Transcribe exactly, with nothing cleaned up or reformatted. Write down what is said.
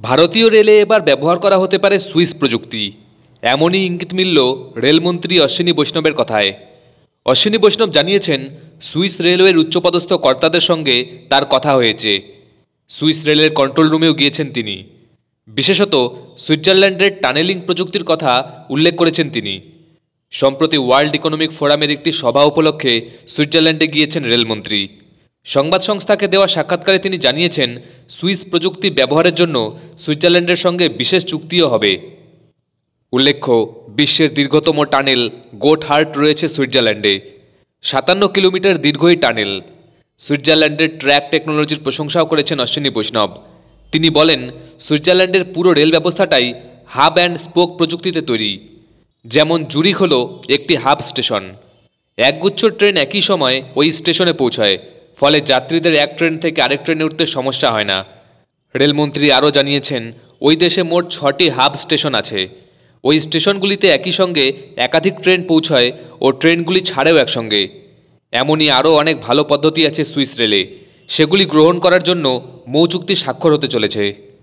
ভারতীয় রেলে এবার ব্যবহার করা হতে পারে সুইস প্রযুক্তি, এমনই ইঙ্গিত মিলল রেলমন্ত্রী অশ্বিনী বৈষ্ণবের কথায়। অশ্বিনী বৈষ্ণব জানিয়েছেন, সুইস রেলওয়ের উচ্চপদস্থ কর্তাদের সঙ্গে তার কথা হয়েছে। সুইস রেলের কন্ট্রোল রুমেও গিয়েছেন তিনি। বিশেষত সুইজারল্যান্ডের টানেলিং প্রযুক্তির কথা উল্লেখ করেছেন তিনি। সম্প্রতি ওয়ার্ল্ড ইকোনমিক ফোরামের একটি সভা উপলক্ষে সুইজারল্যান্ডে গিয়েছেন রেলমন্ত্রী। সংবাদ সংস্থাকে দেওয়া সাক্ষাৎকারে তিনি জানিয়েছেন, সুইস প্রযুক্তি ব্যবহারের জন্য সুইজারল্যান্ডের সঙ্গে বিশেষ চুক্তিও হবে। উল্লেখ্য, বিশ্বের দীর্ঘতম টানেল গোটহার্ট রয়েছে সুইজারল্যান্ডে। সাতান্ন কিলোমিটার দীর্ঘ এই টানেল। সুইজারল্যান্ডের ট্র্যাক টেকনোলজির প্রশংসাও করেছেন অশ্বিনী বৈষ্ণব। তিনি বলেন, সুইজারল্যান্ডের পুরো রেল ব্যবস্থাটাই হাব অ্যান্ড স্পোক প্রযুক্তিতে তৈরি। যেমন জুরিখ হল একটি হাব স্টেশন। একগুচ্ছ ট্রেন একই সময় ওই স্টেশনে পৌঁছায়, ফলে যাত্রীদের এক ট্রেন থেকে আরেক ট্রেনে উঠতে সমস্যা হয় না। রেলমন্ত্রী আরও জানিয়েছেন, ওই দেশে মোট ছটি হাব স্টেশন আছে। ওই স্টেশনগুলিতে একই সঙ্গে একাধিক ট্রেন পৌঁছায় ও ট্রেনগুলি ছাড়েও একসঙ্গে। এমনই আরও অনেক ভালো পদ্ধতি আছে সুইস রেলে। সেগুলি গ্রহণ করার জন্য মৌ চুক্তি স্বাক্ষর হতে চলেছে।